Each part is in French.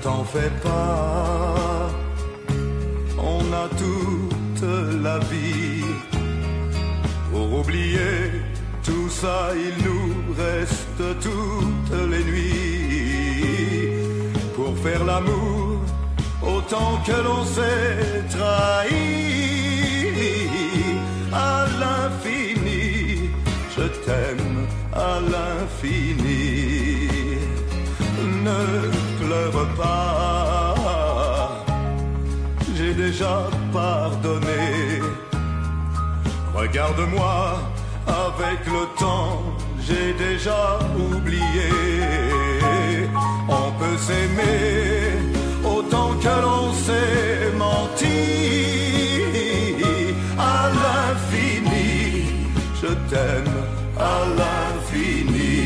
t'en fais pas, on a toute la vie. Pour oublier tout ça, il nous reste toutes les nuits. Pour faire l'amour, autant que l'on s'est trahi. À l'infini, je t'aime à l'infini. Ne pleure pas, j'ai déjà pardonné. Regarde-moi, avec le temps, j'ai déjà oublié. On peut s'aimer autant que l'on s'est menti. À l'infini, je t'aime à l'infini.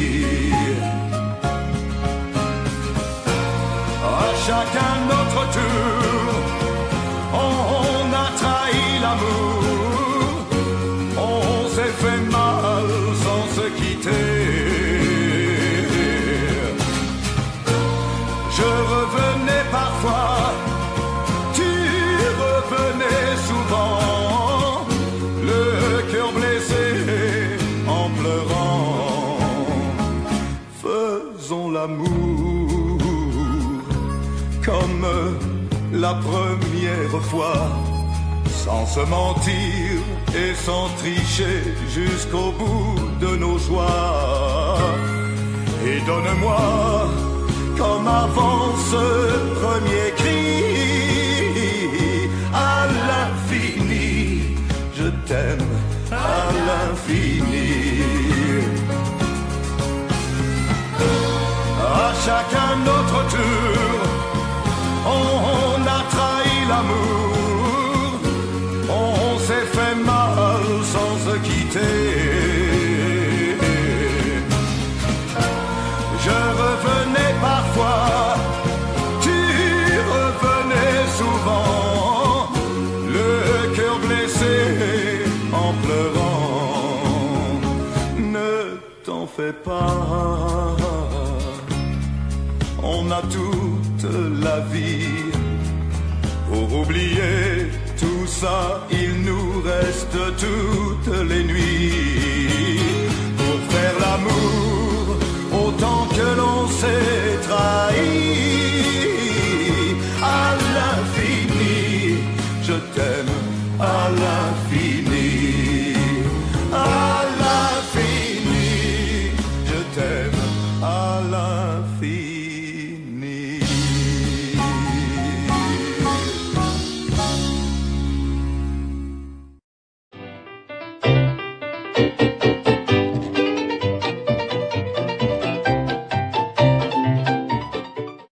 À chacun notre tour, on a trahi l'amour. On s'est fait mal sans se quitter. Je revenais parfois, tu revenais souvent, le cœur blessé en pleurant. Faisons l'amour comme la première fois, sans se mentir et sans tricher jusqu'au bout de nos joies. Et donne-moi, comme avant ce premier cri, à l'infini, je t'aime à l'infini. À chacun notre tour, on a trahi l'amour. On s'est fait mal sans se quitter. Je revenais parfois, tu revenais souvent, le cœur blessé en pleurant. Ne t'en fais pas, on a toute la vie. Pour oublier tout ça, il nous reste toutes les nuits. Pour faire l'amour, autant que l'on